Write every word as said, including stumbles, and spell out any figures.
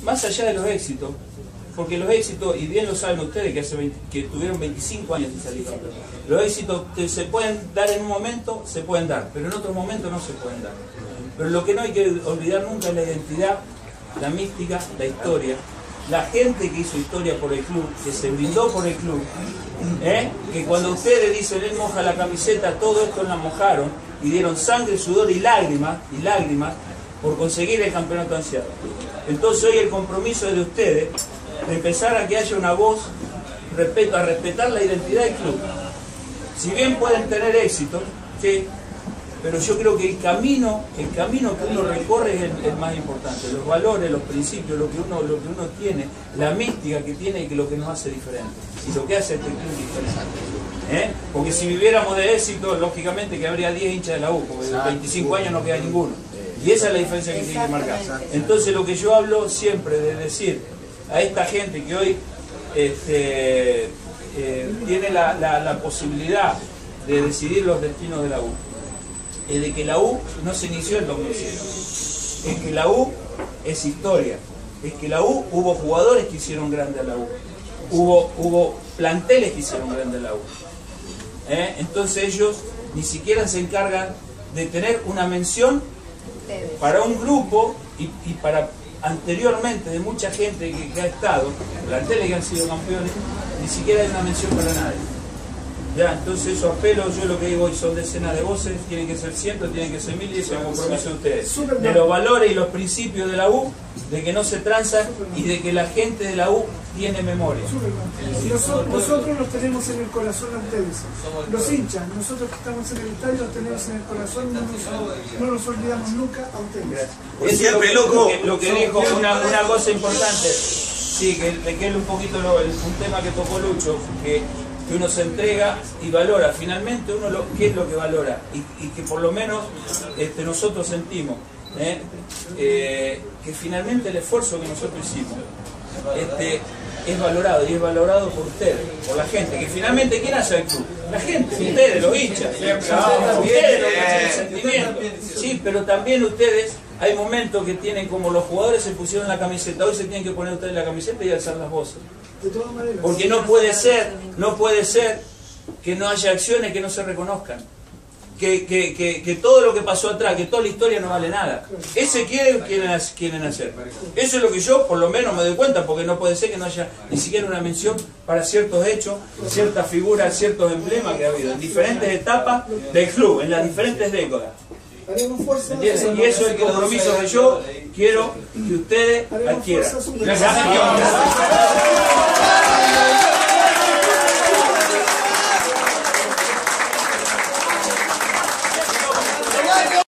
más allá de los éxitos, porque los éxitos, y bien lo saben ustedes que, hace veinte, que tuvieron veinticinco años de salir campeón, los éxitos que se pueden dar en un momento, se pueden dar, pero en otros momentos no se pueden dar. Pero lo que no hay que olvidar nunca es la identidad, la mística, la historia, la gente que hizo historia por el club, que se brindó por el club, ¿eh? Que cuando ustedes dicen él moja la camiseta, todo esto la mojaron y dieron sangre, sudor y lágrimas, y lágrimas por conseguir el campeonato ansiado. Entonces hoy el compromiso es de ustedes, de empezar a que haya una voz respeto, a respetar la identidad del club. Si bien pueden tener éxito, ¿sí? Pero yo creo que el camino, el camino que uno recorre es el, el más importante, los valores, los principios, lo que uno, lo que uno tiene, la mística que tiene y que lo que nos hace diferente, y lo que hace este club diferente. ¿Eh? Porque si viviéramos de éxito, lógicamente que habría diez hinchas de la U, porque de veinticinco años no queda ninguno. Y esa es la diferencia que tiene que marcar. Entonces lo que yo hablo siempre de decir a esta gente que hoy este, eh, tiene la, la, la posibilidad de decidir los destinos de la U, es de que la U no se inició en dos mil siete, es que la U es historia, es que la U hubo jugadores que hicieron grande a la U, hubo, hubo planteles que hicieron grande a la U. ¿Eh? Entonces ellos ni siquiera se encargan de tener una mención para un grupo y, y para anteriormente de mucha gente que, que ha estado, planteles que han sido campeones, ni siquiera hay una mención para nadie. Ya, entonces eso apelo, yo lo que digo hoy son decenas de voces, tienen que ser cientos, tienen que ser mil, y ese es el compromiso de ustedes. De los valores y los principios de la U, de que no se transan y de que la gente de la U tiene memoria. Nosotros, nosotros los tenemos en el corazón a ustedes, los hinchas, nosotros que estamos en el estadio los tenemos en el corazón, no nos, no nos olvidamos nunca a ustedes. Es siempre, loco, lo que dijo, una, una cosa importante, sí, que, que es un poquito lo, el, un tema que tocó Lucho, que que uno se entrega y valora, finalmente uno lo, qué es lo que valora, y, y que por lo menos este, nosotros sentimos ¿eh? Eh, que finalmente el esfuerzo que nosotros hicimos este, es valorado, y es valorado por ustedes, por la gente, que finalmente ¿quién hace el club? La gente, ustedes, los hinchas, ustedes los que tienen sentimientos, sí, pero también ustedes, hay momentos que tienen, como los jugadores se pusieron la camiseta, hoy se tienen que poner ustedes la camiseta y alzar las voces. Porque no puede ser, no puede ser que no haya acciones que no se reconozcan. Que, que, que, que todo lo que pasó atrás, que toda la historia no vale nada. Ese quieren, quieren, quieren hacer. Eso es lo que yo por lo menos me doy cuenta, porque no puede ser que no haya ni siquiera una mención para ciertos hechos, ciertas figuras, ciertos emblemas que ha habido en diferentes etapas del club, en las diferentes décadas. Y eso es el compromiso que yo quiero que ustedes adquieran. Gracias.